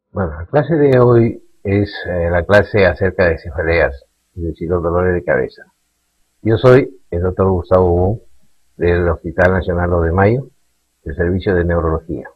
Bueno, la clase de hoy es la clase acerca de cefaleas, es decir, los dolores de cabeza. Yo soy el doctor Gustavo Wu, del Hospital Nacional 2 de Mayo, del Servicio de Neurología.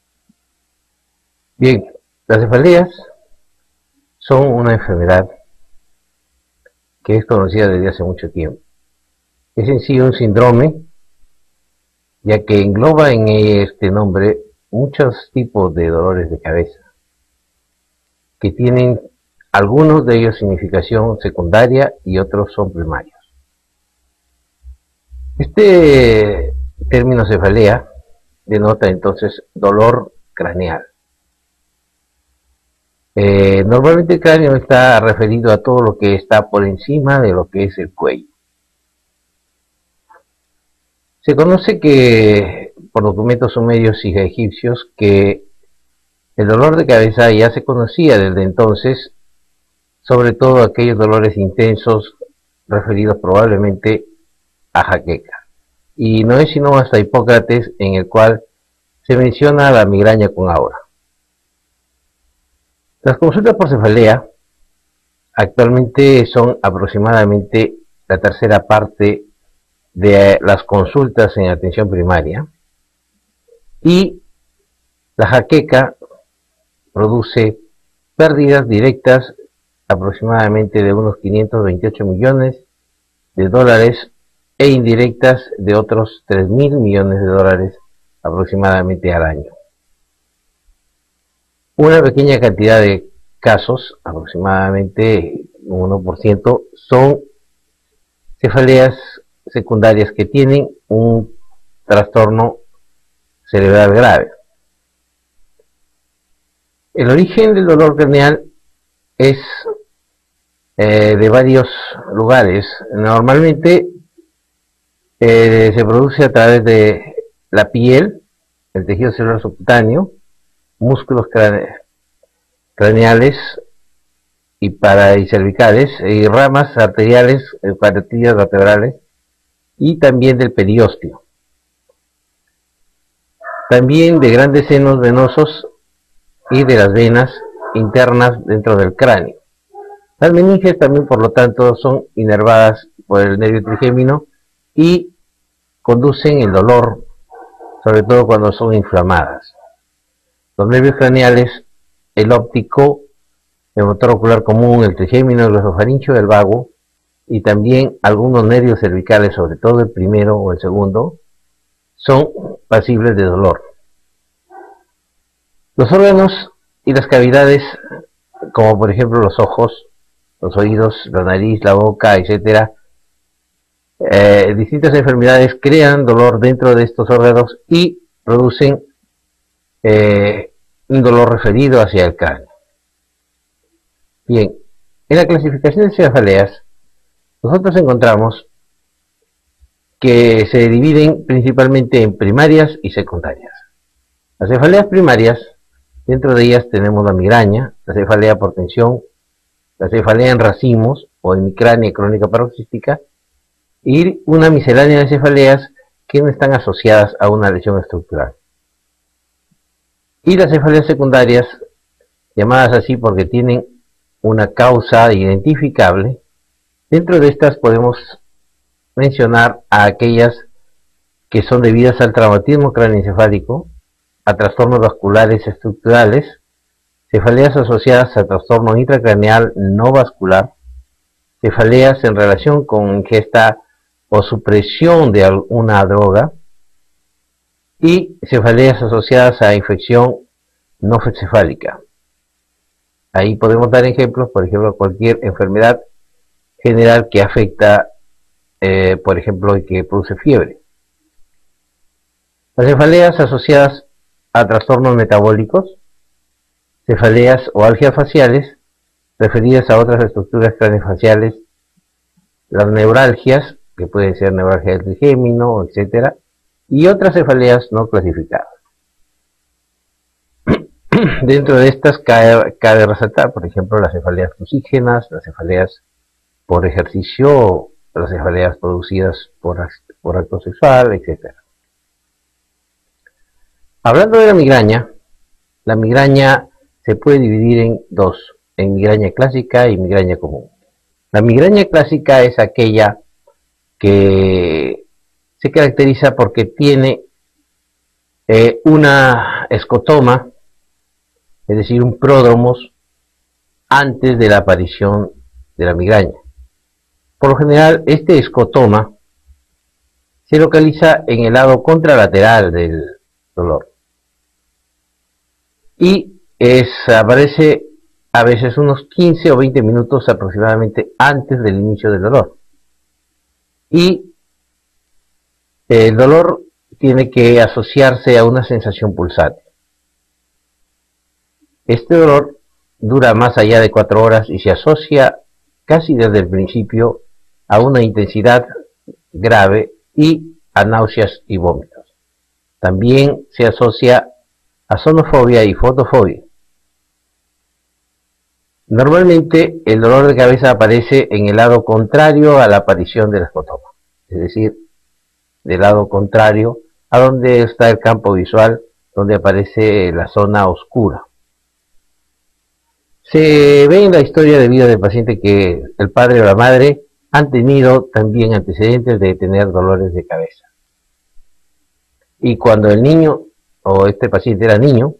Bien, las cefaleas son una enfermedad que es conocida desde hace mucho tiempo. Es en sí un síndrome, ya que engloba en este nombre muchos tipos de dolores de cabeza, que tienen algunos de ellos significación secundaria y otros son primarios. Este término cefalea denota entonces dolor craneal. Normalmente el cráneo está referido a todo lo que está por encima de lo que es el cuello. Se conoce que por documentos sumerios y egipcios que el dolor de cabeza ya se conocía desde entonces, sobre todo aquellos dolores intensos referidos probablemente a jaqueca. Y no es sino hasta Hipócrates en el cual se menciona la migraña con aura. Las consultas por cefalea actualmente son aproximadamente la tercera parte de las consultas en atención primaria y la jaqueca produce pérdidas directas aproximadamente de unos 528 millones de dólares e indirectas de otros 3.000 millones de dólares aproximadamente al año. Una pequeña cantidad de casos, aproximadamente un 1%, son cefaleas secundarias que tienen un trastorno cerebral grave. El origen del dolor craneal es de varios lugares. Normalmente se produce a través de la piel, el tejido celular subcutáneo, músculos craneales y cervicales y ramas arteriales, carotidas vertebrales y también del periósteo. También de grandes senos venosos y de las venas internas dentro del cráneo. Las meninges también, por lo tanto, son inervadas por el nervio trigémino y conducen el dolor, sobre todo cuando son inflamadas. Los nervios craneales, el óptico, el motor ocular común, el trigémino, el glosofaringeo, el vago, y también algunos nervios cervicales, sobre todo el primero o el segundo, son pasibles de dolor. Los órganos y las cavidades, como por ejemplo los ojos, los oídos, la nariz, la boca, etc., distintas enfermedades crean dolor dentro de estos órganos y producen un dolor referido hacia el cráneo. Bien, en la clasificación de cefaleas, nosotros encontramos que se dividen principalmente en primarias y secundarias. Las cefaleas primarias, dentro de ellas tenemos la migraña, la cefalea por tensión, la cefalea en racimos o hemicrania crónica paroxística y una miscelánea de cefaleas que no están asociadas a una lesión estructural. Y las cefaleas secundarias, llamadas así porque tienen una causa identificable. Dentro de estas podemos mencionar a aquellas que son debidas al traumatismo craneoencefálico, a trastornos vasculares estructurales, cefaleas asociadas a trastorno intracraneal no vascular, cefaleas en relación con ingesta o supresión de alguna droga y cefaleas asociadas a infección no cefálica. Ahí podemos dar ejemplos, por ejemplo, cualquier enfermedad general que afecta, por ejemplo, y que produce fiebre. Las cefaleas asociadas a trastornos metabólicos, cefaleas o algias faciales, referidas a otras estructuras craneofaciales, las neuralgias, que pueden ser neuralgia del trigémino, etc., y otras cefaleas no clasificadas. Dentro de estas cabe resaltar, por ejemplo, las cefaleas fusígenas, las cefaleas por ejercicio, las cefaleas producidas por acto sexual, etc. Hablando de la migraña se puede dividir en dos, en migraña clásica y migraña común. La migraña clásica es aquella que se caracteriza porque tiene una escotoma, es decir, un pródromos antes de la aparición de la migraña. Por lo general, este escotoma se localiza en el lado contralateral del dolor y aparece a veces unos 15 o 20 minutos aproximadamente antes del inicio del dolor. Y el dolor tiene que asociarse a una sensación pulsante. Este dolor dura más allá de 4 horas y se asocia casi desde el principio a una intensidad grave y a náuseas y vómitos. También se asocia a sonofobia y fotofobia. Normalmente el dolor de cabeza aparece en el lado contrario a la aparición del escotoma, es decir, del lado contrario a donde está el campo visual, donde aparece la zona oscura. Se ve en la historia de vida del paciente que el padre o la madre han tenido también antecedentes de tener dolores de cabeza. Y cuando el niño o este paciente era niño,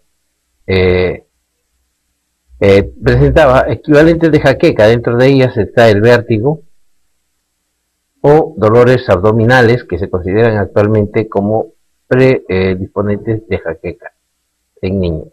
presentaba equivalentes de jaqueca. Dentro de ellas está el vértigo o dolores abdominales que se consideran actualmente como predisponentes de jaqueca en niños.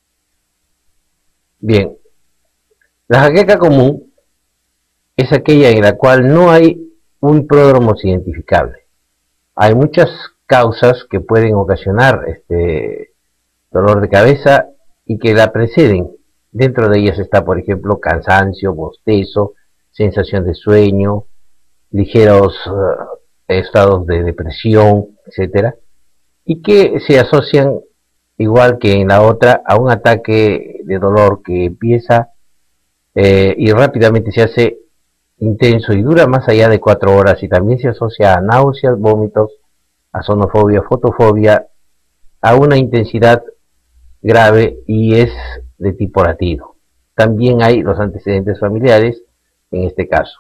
Bien, la jaqueca común es aquella en la cual no hay un pródromos identificable. Hay muchas causas que pueden ocasionar este dolor de cabeza y que la preceden. Dentro de ellas está, por ejemplo, cansancio, bostezo, sensación de sueño, ligeros estados de depresión, etcétera, y que se asocian, igual que en la otra, a un ataque de dolor que empieza y rápidamente se hace intenso y dura más allá de 4 horas, y también se asocia a náuseas, vómitos, a sonofobia, fotofobia, a una intensidad grave y es de tipo latido. También hay los antecedentes familiares en este caso.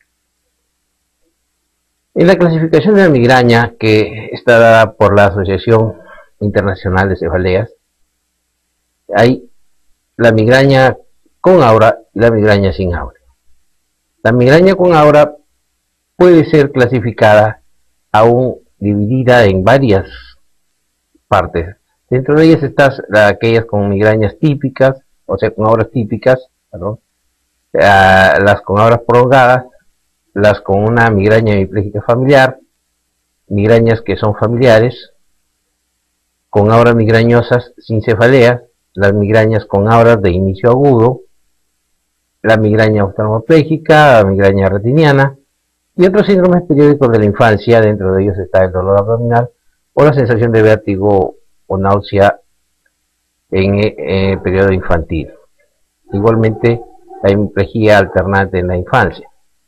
En la clasificación de la migraña, que está dada por la Asociación Internacional de Cefaleas, hay la migraña con aura y la migraña sin aura. La migraña con aura puede ser clasificada aún dividida en varias partes. Dentro de ellas están aquellas con migrañas típicas, o sea, con auras típicas, perdón, las con auras prolongadas, las con una migraña hemipléjica familiar, migrañas que son familiares, con auras migrañosas sin cefaleas, las migrañas con auras de inicio agudo, la migraña oftalmopléjica, la migraña retiniana y otros síndromes periódicos de la infancia. Dentro de ellos está el dolor abdominal o la sensación de vértigo o náusea en el periodo infantil. Igualmente la hemiplegia alternante en la infancia.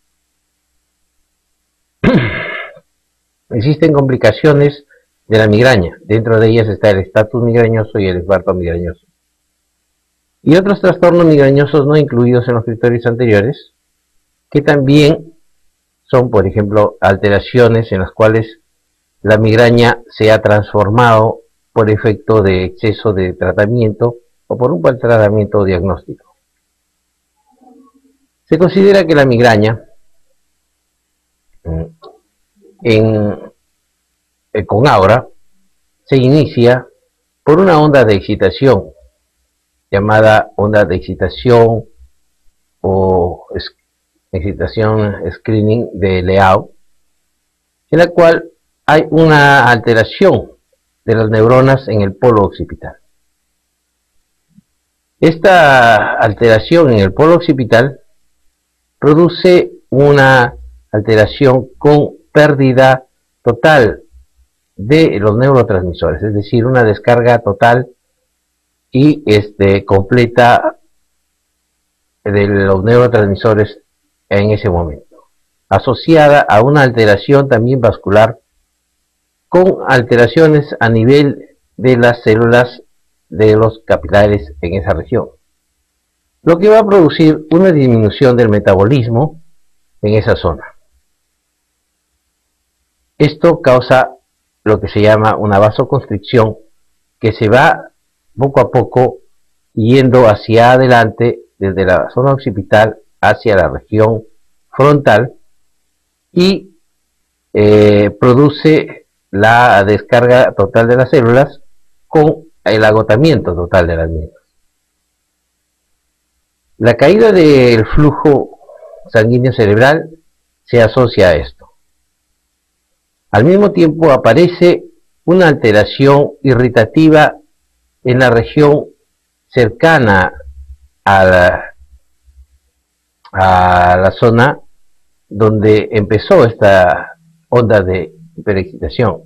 Existen complicaciones de la migraña. Dentro de ellas está el estatus migrañoso y el infarto migrañoso. Y otros trastornos migrañosos no incluidos en los criterios anteriores, que también son, por ejemplo, alteraciones en las cuales la migraña se ha transformado por efecto de exceso de tratamiento o por un mal tratamiento diagnóstico. Se considera que la migraña con aura se inicia por una onda de excitación llamada onda de excitación o excitación screening de Leao, en la cual hay una alteración de las neuronas en el polo occipital. Esta alteración en el polo occipital produce una alteración con pérdida total de los neurotransmisores, es decir, una descarga total y completa de los neurotransmisores en ese momento, asociada a una alteración también vascular con alteraciones a nivel de las células de los capilares en esa región. lo que va a producir una disminución del metabolismo en esa zona. Esto causa lo que se llama una vasoconstricción, que se va poco a poco yendo hacia adelante desde la zona occipital hacia la región frontal y produce la descarga total de las células con el agotamiento total de las mismas. La caída del flujo sanguíneo cerebral se asocia a esto. Al mismo tiempo aparece una alteración irritativa en la región cercana a la zona donde empezó esta onda de hiperexcitación.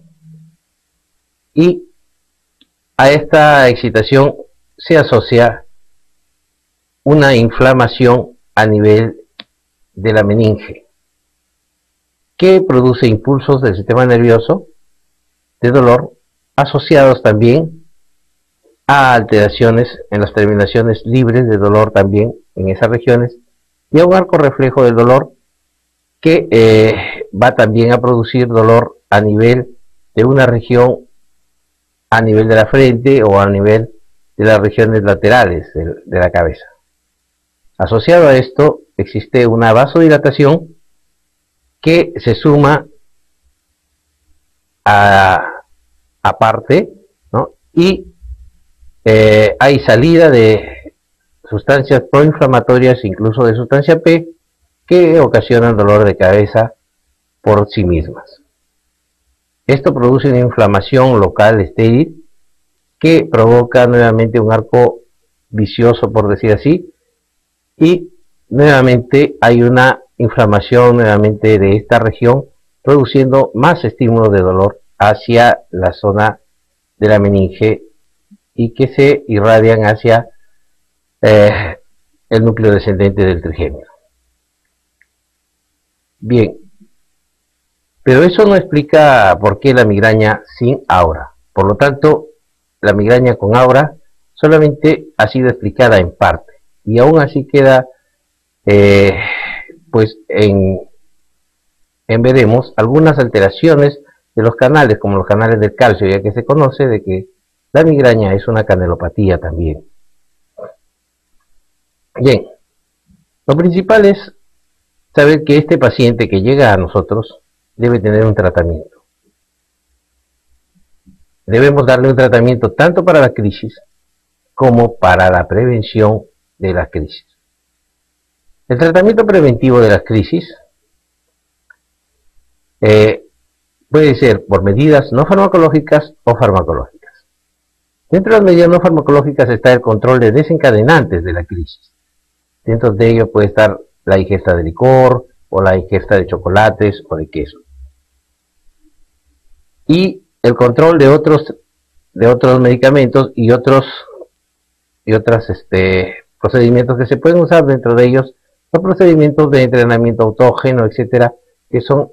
Y a esta excitación se asocia una inflamación a nivel de la meninge, que produce impulsos del sistema nervioso de dolor asociados también a alteraciones en las terminaciones libres de dolor también en esas regiones y a un arco reflejo del dolor que va también a producir dolor a nivel de una región, a nivel de la frente o a nivel de las regiones laterales de la cabeza. Asociado a esto existe una vasodilatación que se suma aparte, ¿no? Y hay salida de sustancias proinflamatorias, incluso de sustancia P, que ocasionan dolor de cabeza por sí mismas. Esto produce una inflamación local estéril que provoca nuevamente un arco vicioso, por decir así, y nuevamente hay una inflamación nuevamente de esta región, produciendo más estímulo de dolor hacia la zona de la meninge y que se irradian hacia el núcleo descendente del trigémino. Bien, pero eso no explica por qué la migraña sin aura. Por lo tanto, la migraña con aura solamente ha sido explicada en parte y aún así queda pues en veremos algunas alteraciones de los canales, como los canales del calcio, ya que se conoce de que la migraña es una canelopatía también. Bien, lo principal es saber que este paciente que llega a nosotros debe tener un tratamiento. Debemos darle un tratamiento tanto para la crisis como para la prevención de la crisis. El tratamiento preventivo de las crisis puede ser por medidas no farmacológicas o farmacológicas. Dentro de las medidas no farmacológicas está el control de desencadenantes de la crisis. Dentro de ello puede estar la ingesta de licor o la ingesta de chocolates o de queso. Y el control de otros medicamentos y otros procedimientos que se pueden usar, dentro de ellos los procedimientos de entrenamiento autógeno, etcétera, que son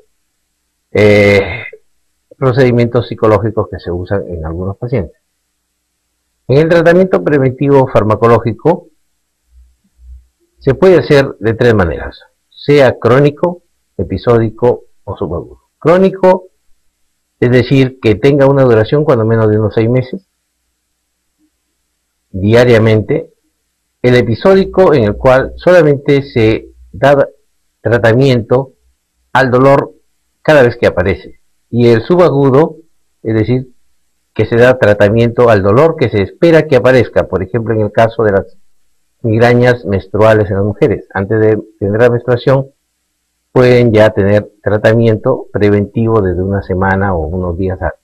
procedimientos psicológicos que se usan en algunos pacientes. En el tratamiento preventivo farmacológico se puede hacer de tres maneras, sea crónico, episódico o subagudo. Crónico, es decir, que tenga una duración cuando menos de unos 6 meses, diariamente. El episódico, en el cual solamente se da tratamiento al dolor cada vez que aparece. Y el subagudo, es decir, que se da tratamiento al dolor que se espera que aparezca, por ejemplo en el caso de las migrañas menstruales en las mujeres. Antes de tener la menstruación pueden ya tener tratamiento preventivo desde una semana o unos días antes.